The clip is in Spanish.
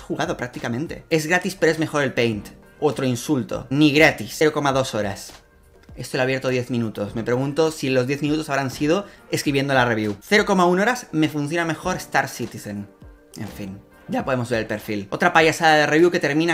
jugado prácticamente. Es gratis, pero es mejor el Paint. Otro insulto. Ni gratis. 0,2 horas. Esto lo he abierto 10 minutos. Me pregunto si los 10 minutos habrán sido escribiendo la review. 0,1 horas me funciona mejor Star Citizen. En fin, ya podemos ver el perfil. Otra payasada de review que termina